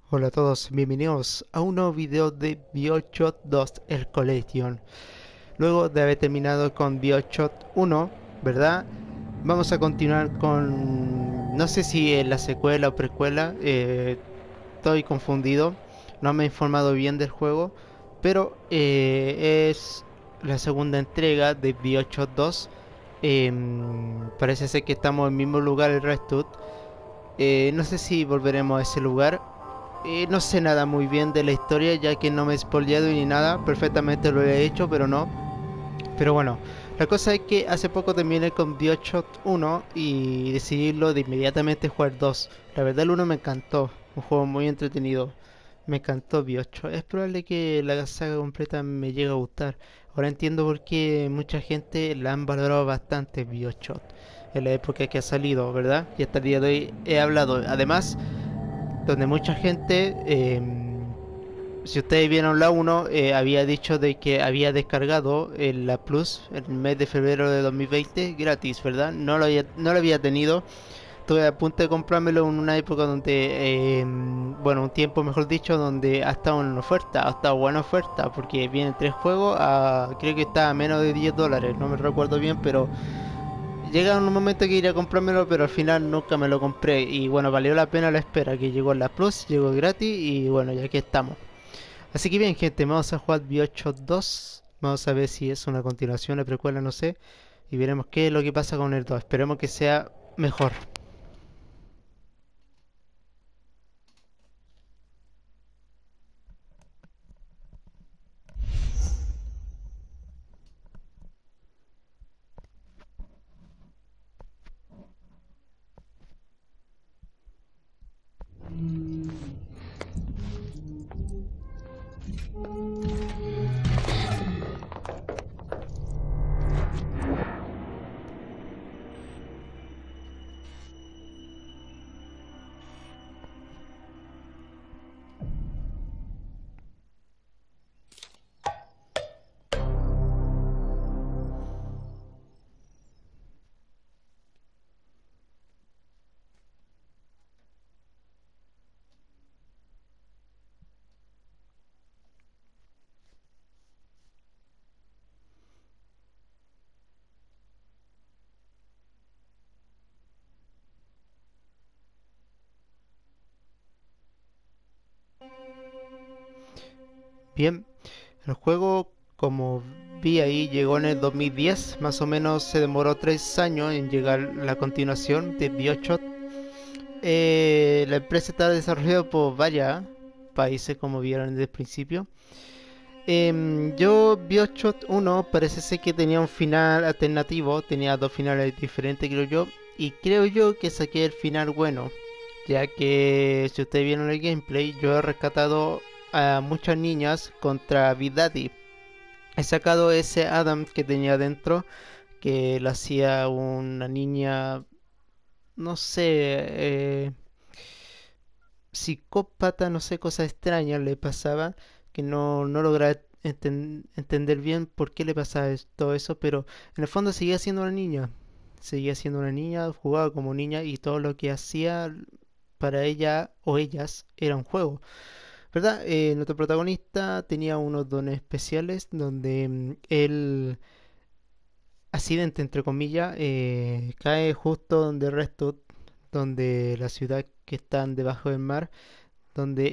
Hola a todos, bienvenidos a un nuevo video de BioShock 2 El Collection. Luego de haber terminado con BioShock 1, ¿verdad? Vamos a continuar con... No sé si es la secuela o precuela, estoy confundido. No me he informado bien del juego, pero es la segunda entrega de BioShock 2. Parece ser que estamos en el mismo lugar el Redwood. No sé si volveremos a ese lugar. No sé nada muy bien de la historia, ya que no me he spoileado ni nada. Perfectamente lo he hecho, pero no. Pero bueno, la cosa es que hace poco terminé con BioShock 1 y decidí de inmediatamente jugar 2. La verdad el uno me encantó, un juego muy entretenido. Me encantó BioShock. Es probable que la saga completa me llegue a gustar. Ahora entiendo por qué mucha gente la han valorado bastante BioShock en la época que ha salido, ¿verdad? Y hasta el día de hoy he hablado. Además, donde mucha gente, si ustedes vieron la uno, había dicho de que había descargado la Plus el mes de febrero de 2020 gratis, ¿verdad? No lo había tenido. Estuve a punto de comprármelo en una época donde, bueno, un tiempo mejor dicho, donde ha estado en oferta, ha estado buena oferta, porque vienen tres juegos, creo que está a menos de $10, no me recuerdo bien, pero llega un momento que iría a comprármelo, pero al final nunca me lo compré. Y bueno, valió la pena la espera, que llegó en la Plus, llegó gratis y bueno, ya que estamos. Así que bien, gente, vamos a jugar Bioshock 2. Vamos a ver si es una continuación, una precuela, no sé. Y veremos qué es lo que pasa con el 2. Esperemos que sea mejor. Bien, el juego, como vi ahí, llegó en el 2010. Más o menos se demoró 3 años en llegar la continuación de Bioshock. La empresa está desarrollada por varios países, como vieron desde el principio. Yo, Bioshock 1 parece ser que tenía un final alternativo, tenía dos finales diferentes, creo yo, y creo yo que saqué el final bueno, ya que si ustedes vieron el gameplay, yo he rescatado a muchas niñas contra Big Daddy. He sacado ese Adam que tenía dentro, que lo hacía una niña, no sé, psicópata, no sé, cosas extrañas le pasaban, que no lograba entender bien por qué le pasaba todo eso, pero en el fondo seguía siendo una niña, jugaba como niña y todo lo que hacía para ella o ellas era un juego, ¿verdad? Nuestro protagonista tenía unos dones especiales donde él, accidente entre comillas, cae justo donde Restot, donde la ciudad que está debajo del mar, donde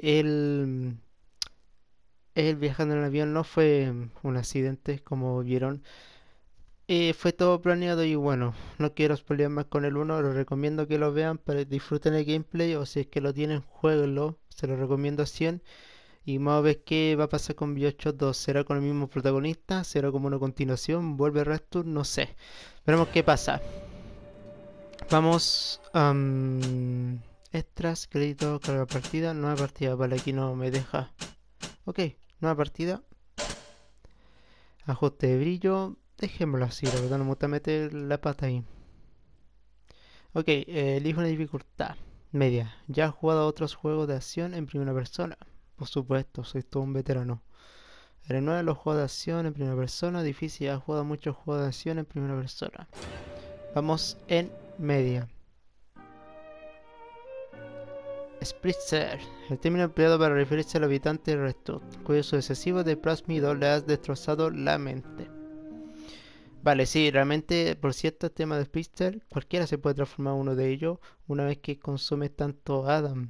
él viajando en el avión no fue un accidente, como vieron. Fue todo planeado y bueno, no quiero spoilear más con el uno, les recomiendo que lo vean para que disfruten el gameplay o si es que lo tienen, jueguenlo, se lo recomiendo a 100 y vamos a ver qué va a pasar con Bioshock 2, será con el mismo protagonista, será como una continuación, vuelve Rastur, no sé, veremos qué pasa. Vamos, extras, crédito, carga partida, nueva partida, vale, aquí no me deja. Ok, nueva partida. Ajuste de brillo. Dejémoslo así, la verdad no me gusta meter la pata ahí. Ok, elijo una dificultad media. ¿Ya has jugado a otros juegos de acción en primera persona? Por supuesto, soy todo un veterano. Renueva los juegos de acción en primera persona. Difícil, has jugado muchos juegos de acción en primera persona. Vamos en media. Spritzer, el término empleado para referirse al habitante de Redstone, cuyo uso excesivo de plásmido le ha destrozado la mente. Vale, sí, realmente, por cierto, el tema de Spritzer, cualquiera se puede transformar en uno de ellos una vez que consume tanto Adam.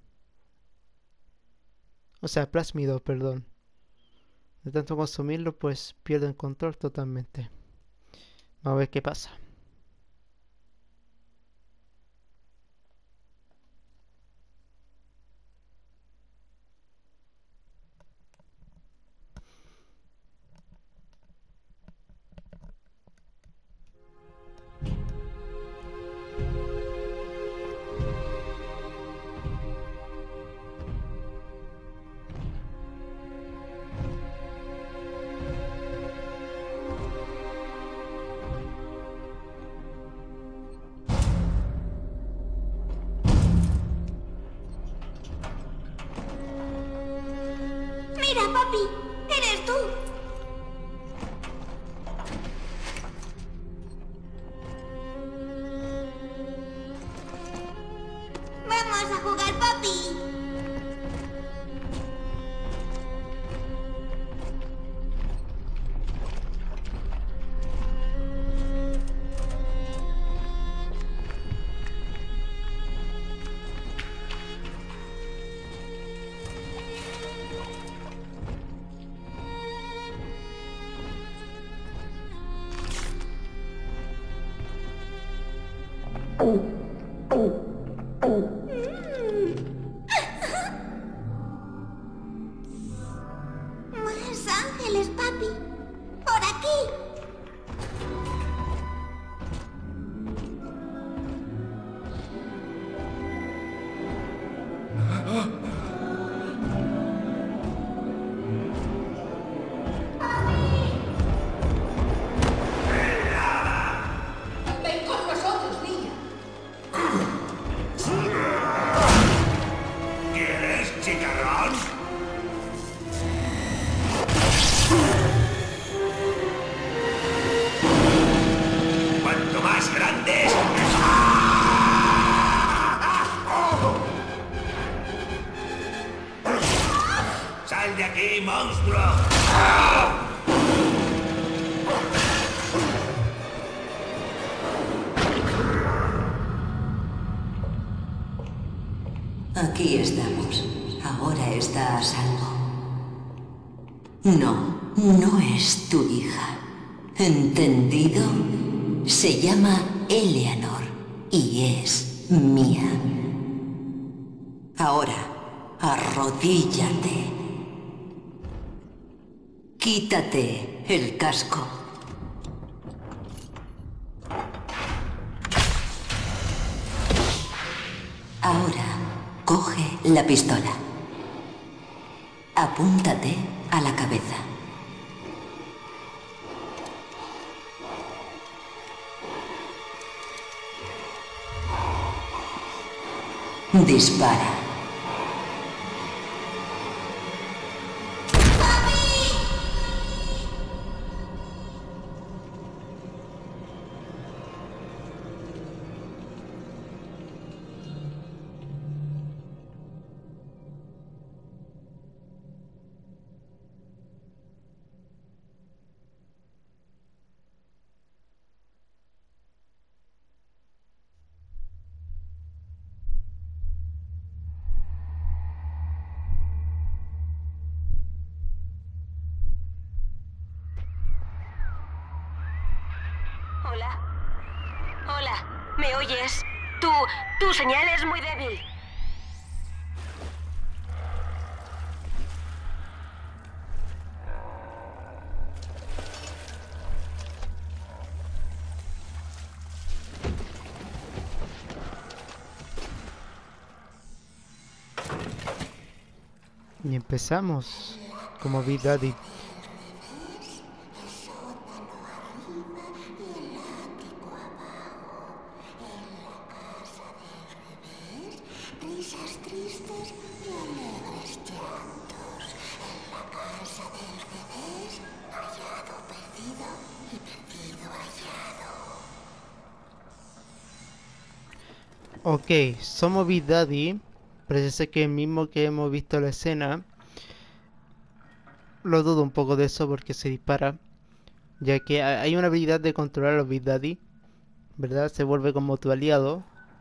O sea, plásmido, perdón. De tanto consumirlo, pues pierden control totalmente. Vamos a ver qué pasa. Mira, papi, eres tú. Vamos a jugar, papi. Más ángeles, papi. Por aquí. Ven con nosotros, niña. ¿Quieres chicharrón? Cuanto más grandes... ¡Sal de aquí, monstruo! Aquí estamos. Ahora está a salvo. No, no es tu hija. ¿Entendido? Se llama Eleanor y es mía. Ahora, arrodíllate. Quítate el casco. Ahora, coge la pistola. Apúntate a la cabeza. Dispara. Hola. Hola, ¿me oyes? Tu señal es muy débil. Y empezamos como Big Daddy. Risas tristes y alegres llantos. En la casa del revés, hallado perdido y perdido hallado. Ok, somos Big Daddy Parece ser que el mismo que hemos visto la escena. Lo dudo un poco de eso porque se dispara. Ya que hay una habilidad de controlar a los Big Daddy, ¿verdad? Se vuelve como tu aliado.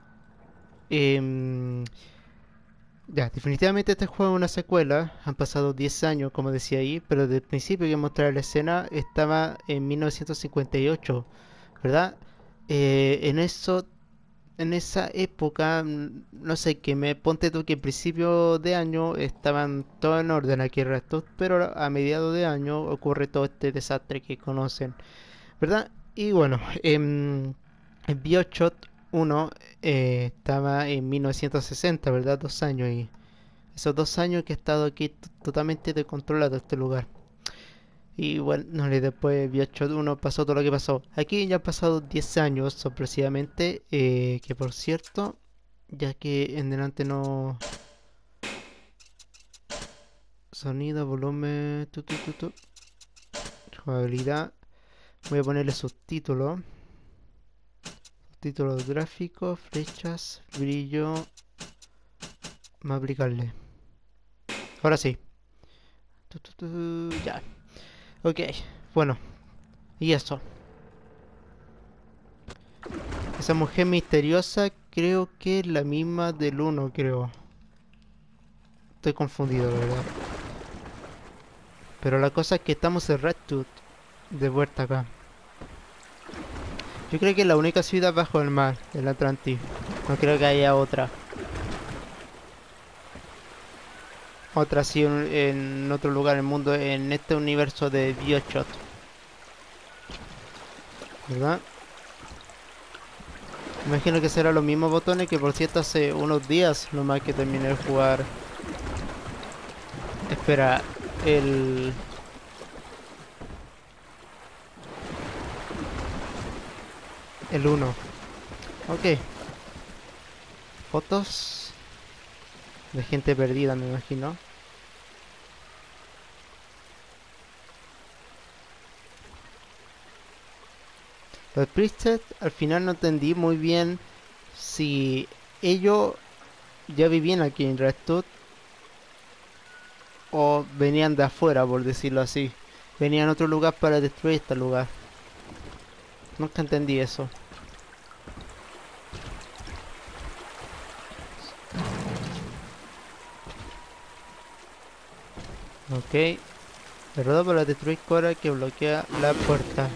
Em, ya, definitivamente este juego es una secuela. Han pasado 10 años, como decía ahí, pero desde el principio que mostrar la escena estaba en 1958, ¿verdad? En eso, en esa época, no sé, que me ponte tú que en principio de año estaban todo en orden aquí el resto, pero a mediados de año ocurre todo este desastre que conocen, ¿verdad? Y bueno, el BioShock 1 estaba en 1960, ¿verdad? 2 años y esos 2 años que he estado aquí totalmente descontrolado este lugar. Y bueno, y después BioShock 1 pasó todo lo que pasó. Aquí ya han pasado 10 años sorpresivamente, que por cierto, ya que en delante no... Sonido, volumen, jugabilidad. Voy a ponerle subtítulos. Títulos gráficos, flechas, brillo. Vamos a aplicarle. Ahora sí. Ya. Ok. Bueno. Y eso. Esa mujer misteriosa creo que es la misma del 1, creo. Estoy confundido, la verdad. Pero la cosa es que estamos en Red Tooth. De vuelta acá. Yo creo que es la única ciudad bajo el mar, el Atlantis. No creo que haya otra. Otra así en otro lugar del mundo, en este universo de BioShock. ¿Verdad? Imagino que serán los mismos botones que por cierto hace unos días nomás que terminé de jugar. Espera, el... El 1. Ok. Fotos de gente perdida, me imagino. Los Priestess al final no entendí muy bien si ellos ya vivían aquí en Red Tooth o venían de afuera, por decirlo así. Venían a otro lugar para destruir este lugar. Nunca entendí eso. Ok. Derrotado para destruir Cora que bloquea la puerta.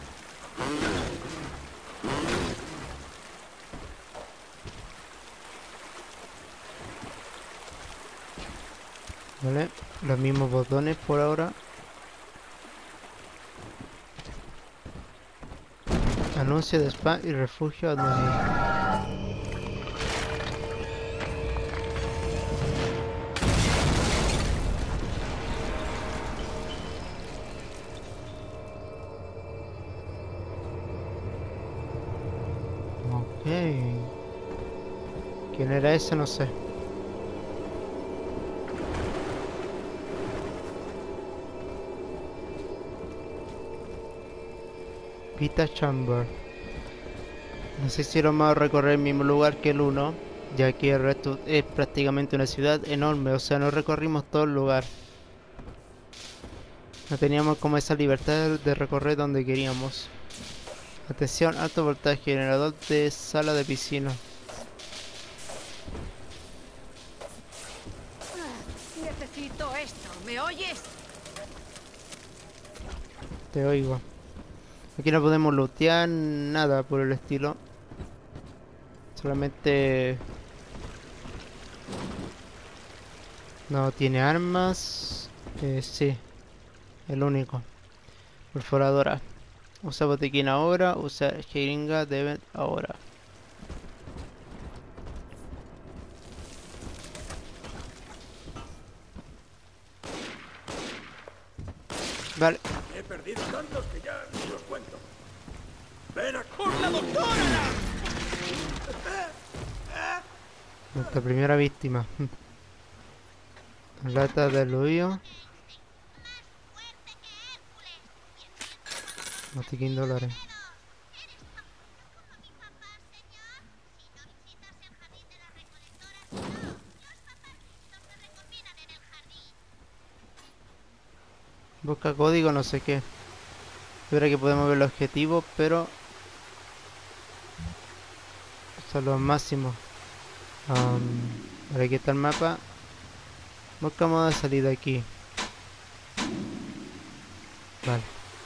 Vale, los mismos botones por ahora. Anuncio de spam y refugio aduanero. Ok. ¿Quién era ese? No sé. Vita Chamber. No sé si vamos a recorrer el mismo lugar que el 1, ya que el resto es prácticamente una ciudad enorme, o sea, no recorrimos todo el lugar. No teníamos como esa libertad de recorrer donde queríamos. Atención, alto voltaje, generador de sala de piscina. Necesito esto, ¿me oyes? Te oigo. Aquí no podemos lootear nada por el estilo. Solamente... No tiene armas. Sí. El único. Perforadora. Usa botiquín ahora. Usa jeringa de ahora. Vale. He perdido tantos que ya ni los cuento. ¡Ven a ¡Por la doctora! Nuestra primera víctima. Lata de aludio. Botiquín dólares. Busca código, no sé qué. Ahora que podemos ver los objetivos, pero son los máximos. Ahora aquí está el mapa. Buscamos de salida aquí. Vale.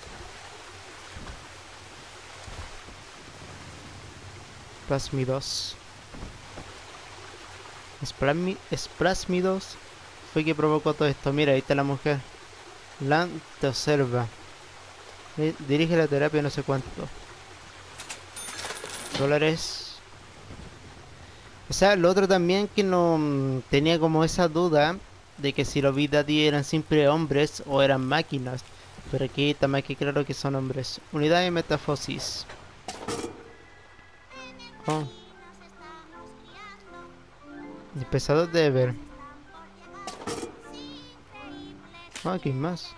Plásmidos. Plásmidos fue que provocó todo esto. Mira, ahí está la mujer. Lan te observa. Dirige la terapia no sé cuánto. Dólares. O sea, lo otro también que no tenía como esa duda de que si los Big Daddy eran siempre hombres o eran máquinas. Pero aquí está más que claro que son hombres. Unidad de metafosis. Oh. Empezador de ver. Ah, aquí hay más.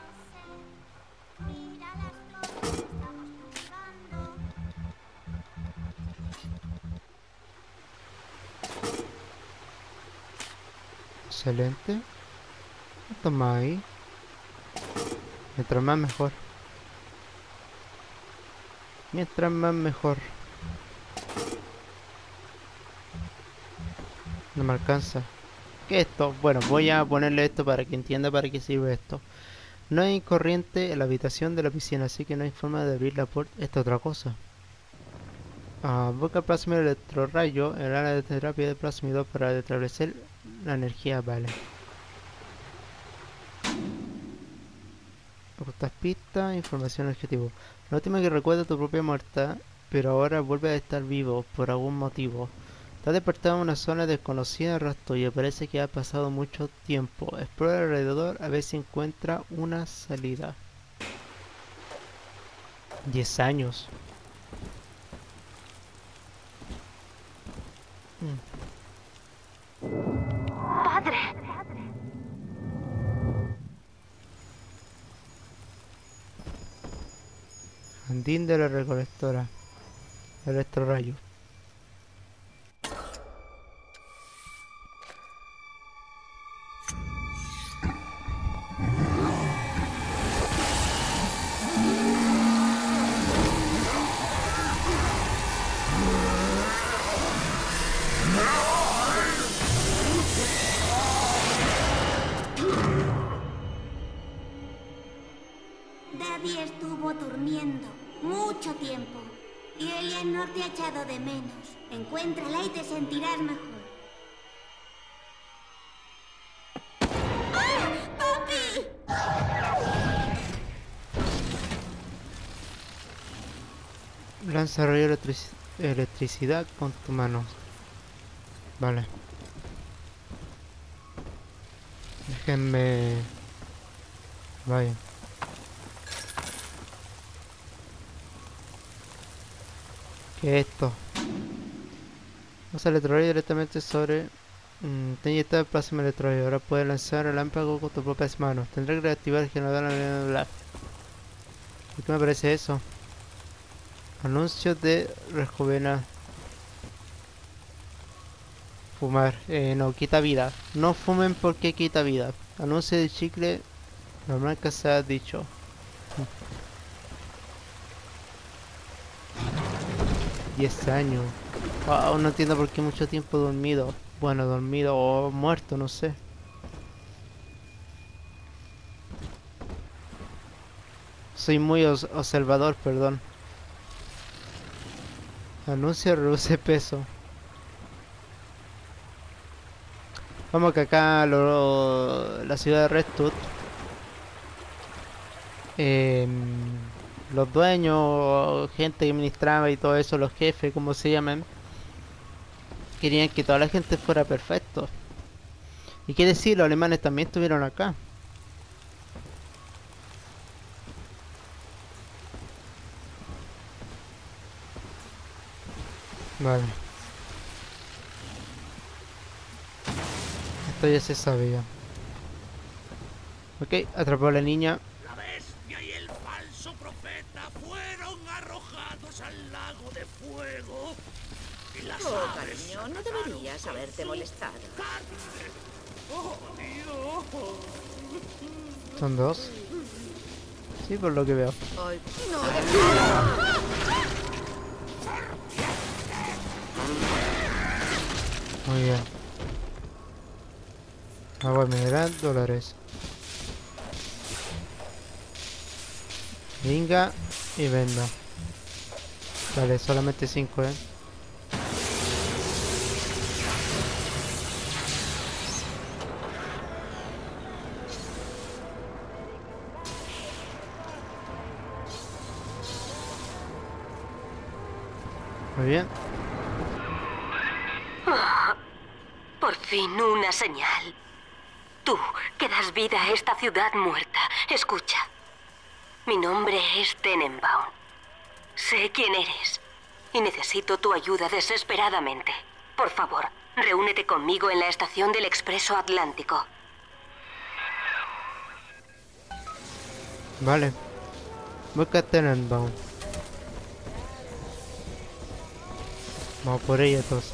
Excelente. Toma ahí. Mientras más mejor. Mientras más mejor. No me alcanza. ¿Qué es esto? Bueno, voy a ponerle esto para que entienda para qué sirve esto. No hay corriente en la habitación de la piscina, así que no hay forma de abrir la puerta. Esta otra cosa. Busca plasma electrorrayo en el área de terapia de plásmido para establecer la energía. Vale. Ocultas pistas, información objetivo. La última que recuerda tu propia muerte, pero ahora vuelve a estar vivo por algún motivo. Está despertado en una zona desconocida de rastro y parece que ha pasado mucho tiempo. Explora alrededor a ver si encuentra una salida. 10 años. Padre. Jardín de la recolectora. Electrorrayo. Daddy estuvo durmiendo mucho tiempo y Eleanor te ha echado de menos. Encuéntrala y te sentirás mejor. ¡Ah! ¡Papi! Lanza rayo electricidad con tu mano. Vale. Déjenme... Vaya. ¿Qué es esto? Usa el electrolito directamente sobre... te inyecta el plasma electrolito. Ahora puedes lanzar el relámpago con tus propias manos. Tendré que reactivar el generador de Black. ¿Y qué me parece eso? Anuncio de rejuvenar. Fumar. No, quita vida. No fumen porque quita vida. Anuncio de chicle. Normal que se ha dicho. 10 años. Wow, no entiendo por qué mucho tiempo dormido. Bueno, dormido o muerto, no sé. Soy muy observador, perdón. Anuncio reduce peso. Vamos que acá la ciudad de Redwood. Los dueños, gente que administraba y todo eso, los jefes, como se llaman, querían que toda la gente fuera perfecto. Y qué decir, los alemanes también estuvieron acá. Vale. Esto ya se sabía. Ok, atrapó a la niña. La bestia y el falso profeta fueron arrojados al lago de fuego. Y las Oh, aves cariño, no deberías haberte molestado. ¡Oh, Dios! Son dos. Sí, por lo que veo. Ay, no, de... Muy bien. Agua mineral, dólares. Venga y venda. Vale, solamente 5, Muy bien. Por fin una señal. Tú, que das vida a esta ciudad muerta. Escucha. Mi nombre es Tenenbaum. Sé quién eres. Y necesito tu ayuda desesperadamente. Por favor, reúnete conmigo en la estación del Expreso Atlántico. Vale. Busca Tenenbaum. Vamos por ella entonces.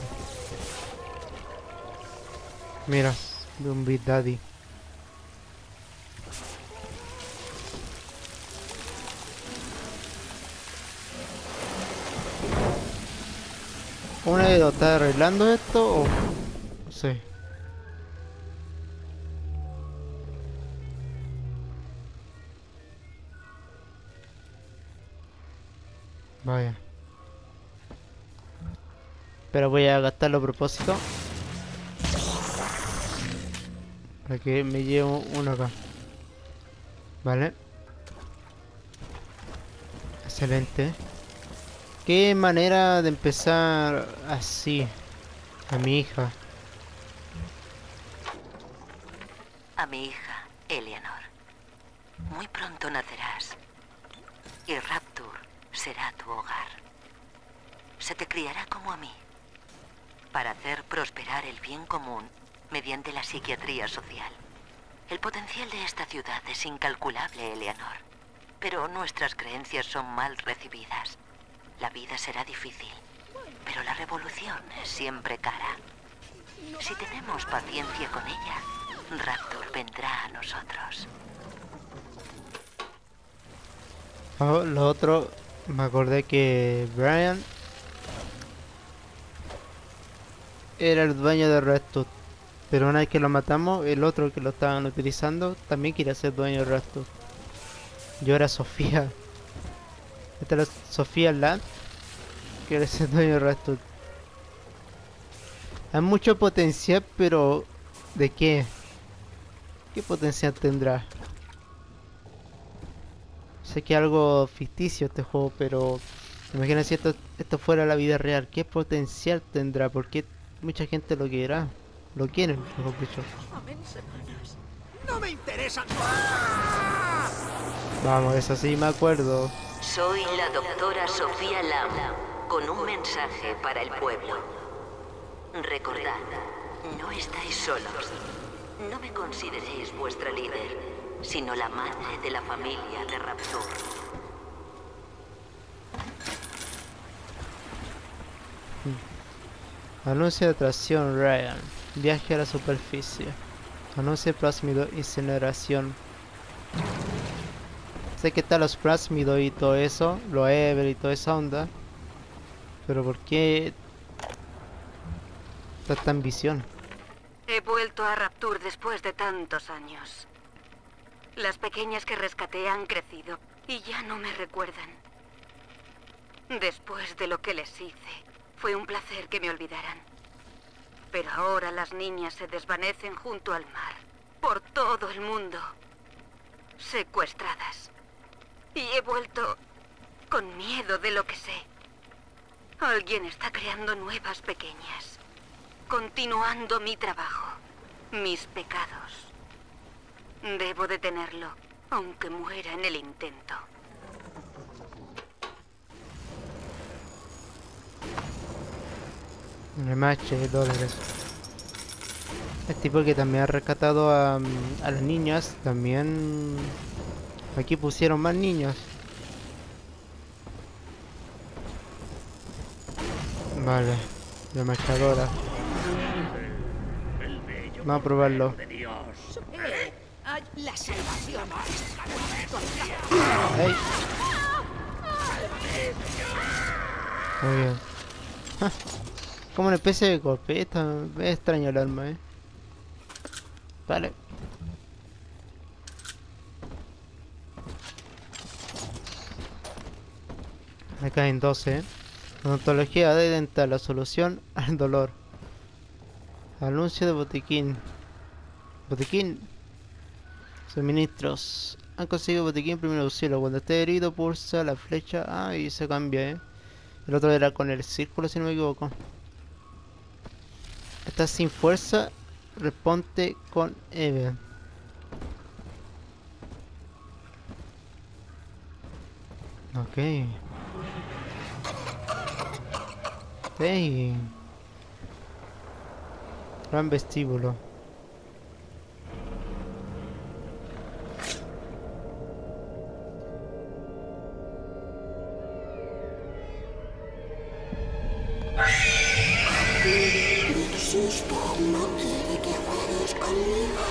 Mira, de un Big Daddy. ¿Una de dos está arreglando esto o...? No sé. Vaya. Pero voy a gastarlo a propósito. Para que me lleve uno acá. Vale. Excelente. Qué manera de empezar así. A mi hija. A mi hija, Eleanor. Muy pronto nacerás. Y Rapture será tu hogar. Se te criará como a mí. Para hacer prosperar el bien común mediante la psiquiatría social. El potencial de esta ciudad es incalculable, Eleanor. Pero nuestras creencias son mal recibidas. La vida será difícil, pero la revolución es siempre cara. Si tenemos paciencia con ella, Rapture vendrá a nosotros. Oh, lo otro, me acordé que Brian era el dueño de Redstone. Pero una vez que lo matamos, el otro que lo estaban utilizando también quería ser dueño de Redstone. Yo era Sofía. Esta era Sofía Land, que era ser dueño de Redstone. Hay mucho potencial, pero ¿de qué? ¿Qué potencial tendrá? Sé que es algo ficticio este juego, pero imagina si esto fuera la vida real. ¿Qué potencial tendrá? Porque mucha gente lo quiera. Lo quieren, mejor dicho. Amén, semanas. ¡No me interesa! Vamos, eso sí me acuerdo. Soy la doctora Sofía Lam, con un mensaje para el pueblo. Recordad, no estáis solos. No me consideréis vuestra líder, sino la madre de la familia de Rapture. Anuncio de atracción Ryan. Viaje a la superficie. Anuncio de plásmido incineración. Sé que están los plásmidos y todo eso, los Ever y toda esa onda. Pero ¿por qué tanta ambición? He vuelto a Rapture después de tantos años. Las pequeñas que rescaté han crecido y ya no me recuerdan. Después de lo que les hice, fue un placer que me olvidaran. Pero ahora las niñas se desvanecen junto al mar, por todo el mundo, secuestradas. Y he vuelto con miedo de lo que sé. Alguien está creando nuevas pequeñas, continuando mi trabajo, mis pecados. Debo detenerlo, aunque muera en el intento. Un remache de dólares. El tipo que también ha rescatado a las niñas, también... Aquí pusieron más niños. Vale, remachadora. El bello Vamos a probarlo. de Dios. Ay, La salvación está a tu alcance. ¡Ey! Muy bien. Ah, como una especie de golpeta. Es extraño el arma, Vale. Me caen 12. Odontología dental, la solución al dolor. Anuncio de botiquín. Botiquín. Suministros. Han conseguido botiquín primer auxilio. Cuando esté herido, pulsa la flecha. Ah, y se cambia, El otro era con el círculo, si no me equivoco. Estás sin fuerza. Responde con Eve. Ok. Hey. Gran vestíbulo. Sister no quiere que juegues conmigo.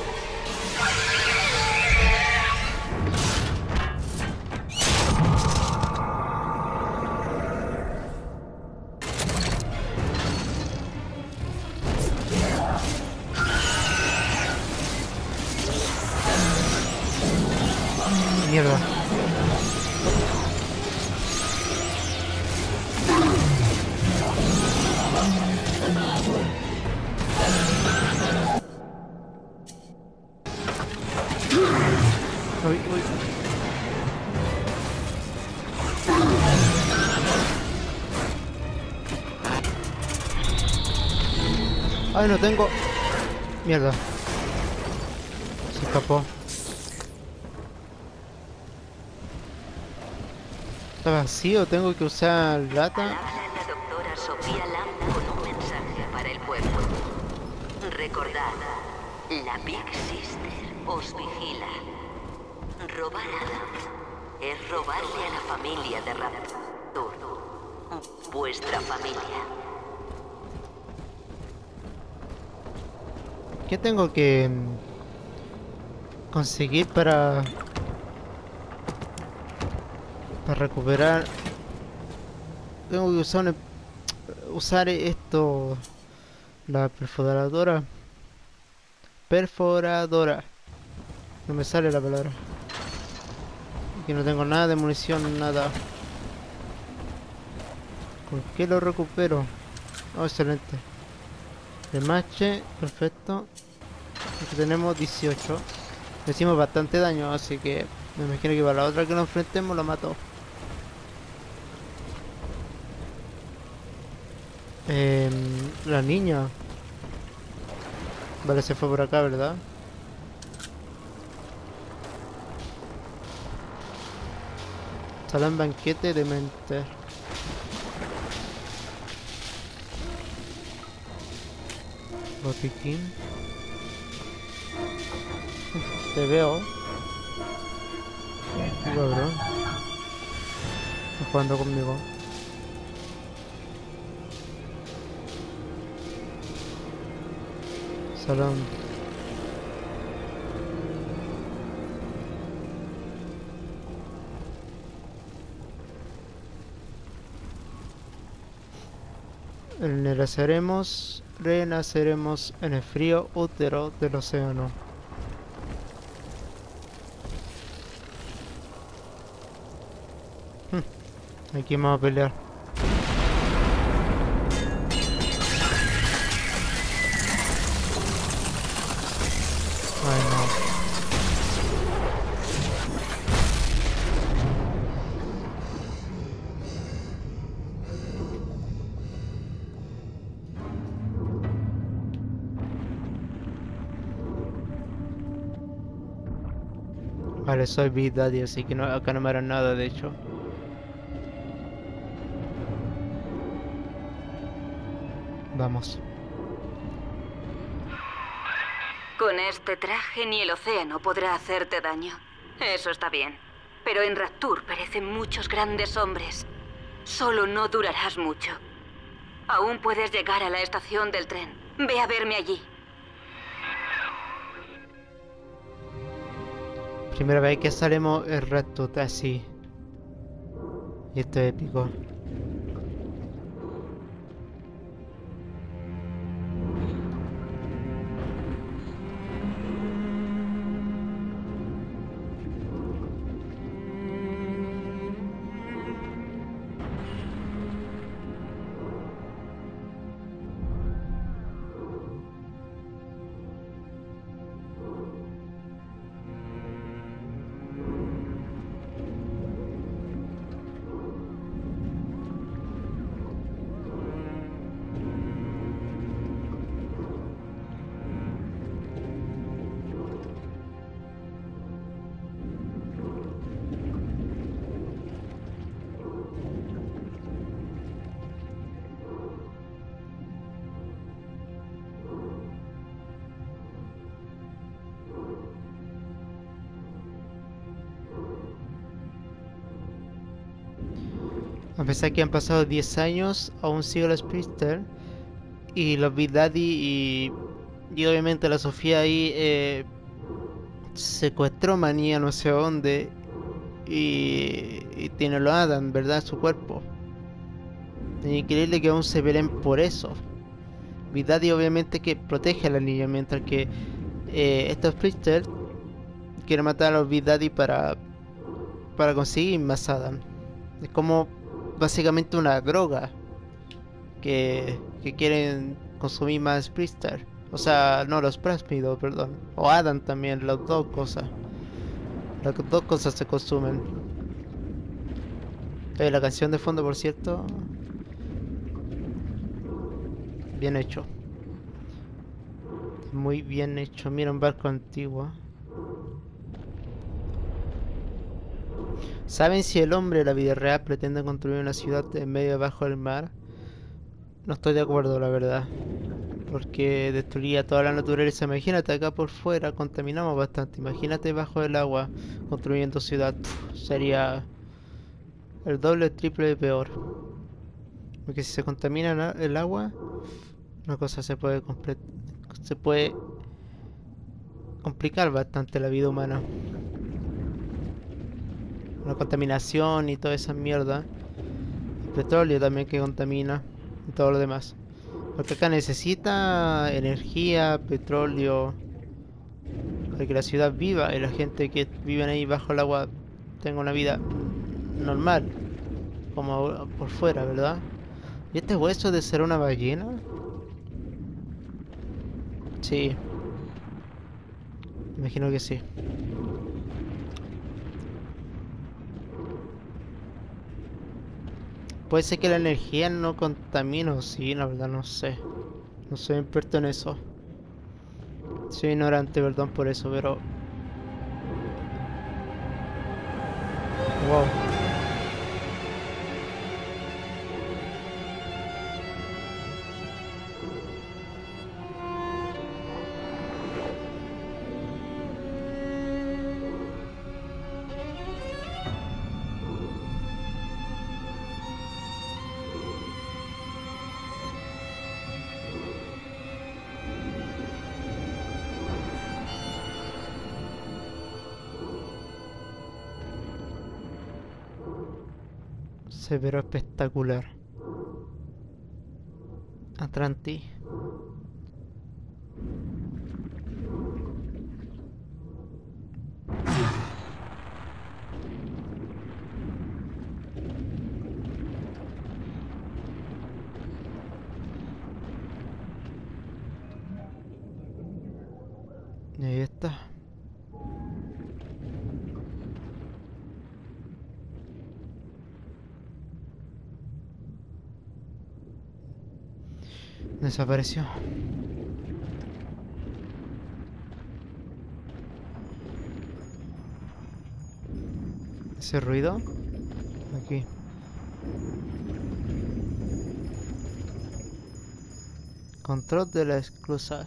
Mierda. Uy, uy. Ay, no tengo. Mierda. Se escapó. ¿Está vacío? ¿Tengo que usar lata? Habla la doctora Sofía Lambda con un mensaje para el pueblo. Recordad, la Big Sister os vigila. Robar a Adams es robarle a la familia de Raptor. Vuestra familia. ¿Qué tengo que conseguir para recuperar? Tengo que usar esto, la perforadora. No me sale la palabra. Aquí no tengo nada de munición, nada. ¿Con qué lo recupero? Oh, excelente. Remache, perfecto. Aquí tenemos 18. Le hicimos bastante daño, así que me imagino que para la otra que nos enfrentemos lo mato. La niña. Vale, se fue por acá, ¿verdad? Salón banquete de Menter. Botiquín. Te veo. Cabrón. Está jugando conmigo. Salón. Renaceremos en el frío útero del océano. Aquí vamos a pelear. Ay, no. Vale, soy Big Daddy, así que no, acá no me harán nada, de hecho. Vamos. Con este traje ni el océano podrá hacerte daño. Eso está bien. Pero en Rapture perecen muchos grandes hombres. Solo no durarás mucho. Aún puedes llegar a la estación del tren. Ve a verme allí. Primera vez que salimos el rato así. Y esto es épico. A pesar que han pasado 10 años, aún sigo los Priester y los Big Daddy y obviamente la Sofía ahí secuestró Manía no sé dónde y tiene lo Adam, ¿verdad? Su cuerpo. Es increíble que aún se peleen por eso. Big Daddy obviamente que protege a la niña, mientras que estos Priester quieren matar a los Big Daddy para conseguir más Adam. Es como básicamente una droga que quieren consumir más Priester. O sea, no los Prásmidos, perdón. O Adam también, las dos cosas. Las dos cosas se consumen. La canción de fondo, por cierto. Bien hecho. Muy bien hecho. Mira, un barco antiguo. ¿Saben si el hombre de la vida real pretende construir una ciudad en medio bajo del mar? No estoy de acuerdo, la verdad. Porque destruiría toda la naturaleza. Imagínate acá por fuera, contaminamos bastante. Imagínate bajo el agua construyendo ciudad. Sería el doble o triple de peor. Porque si se contamina el agua, una cosa se puede complicar bastante la vida humana. La contaminación y toda esa mierda. El petróleo también que contamina. Y todo lo demás. Porque acá necesita energía, petróleo. Para que la ciudad viva y la gente que vive ahí bajo el agua tenga una vida normal. Como por fuera, ¿verdad? ¿Y este hueso de ser una ballena? Sí. Imagino que sí. Puede ser que la energía no contamine o sí, la verdad no sé. No soy experto en eso. Soy ignorante, perdón por eso, pero... Wow. Se ve espectacular. Atlantis. Y ahí está. Desapareció. Ese ruido. Aquí. Control de la esclusa.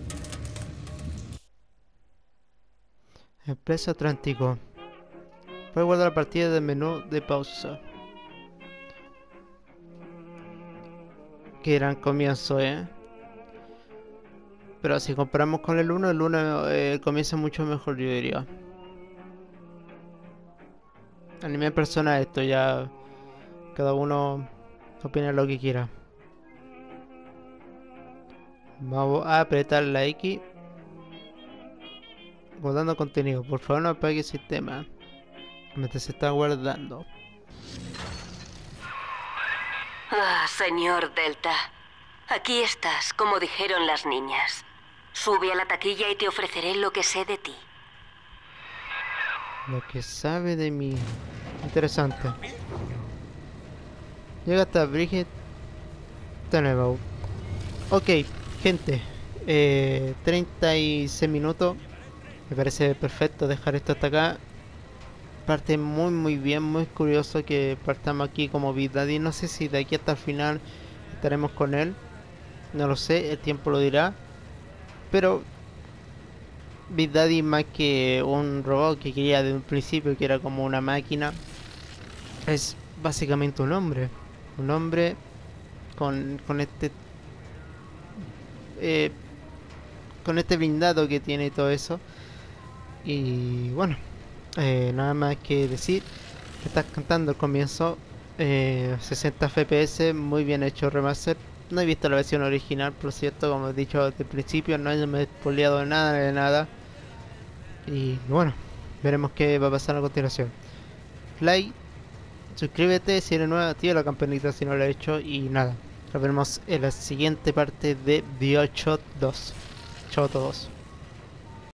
Expreso Atlántico. Puedes guardar la partida del menú de pausa. Qué gran comienzo, Pero si comparamos con el 1 comienza mucho mejor, yo diría. Anime persona esto, ya cada uno opina lo que quiera. Vamos a apretar la X. Guardando contenido. Por favor no apague el sistema mientras se está guardando. Ah, señor Delta. Aquí estás, como dijeron las niñas. Sube a la taquilla y te ofreceré lo que sé de ti. Lo que sabe de mí. Interesante. Llega hasta Bridget Tenenbaum. Ok, gente. 36 minutos. Me parece perfecto dejar esto hasta acá. Parte muy bien, muy curioso que partamos aquí como Big Daddy. No sé si de aquí hasta el final estaremos con él. No lo sé, el tiempo lo dirá. Pero Big Daddy, más que un robot que quería desde un principio, que era como una máquina, es básicamente un hombre. Un hombre con este con este blindado que tiene y todo eso. Y bueno, nada más que decir. Estás cantando el comienzo, 60 FPS, muy bien hecho remaster. No he visto la versión original, por cierto, como he dicho desde el principio, no me he spoileado nada de nada. Y bueno, veremos qué va a pasar a continuación. Like, suscríbete si eres nueva, activa la campanita si no lo he hecho. Y nada, nos vemos en la siguiente parte de BioShock 2. Chao a todos.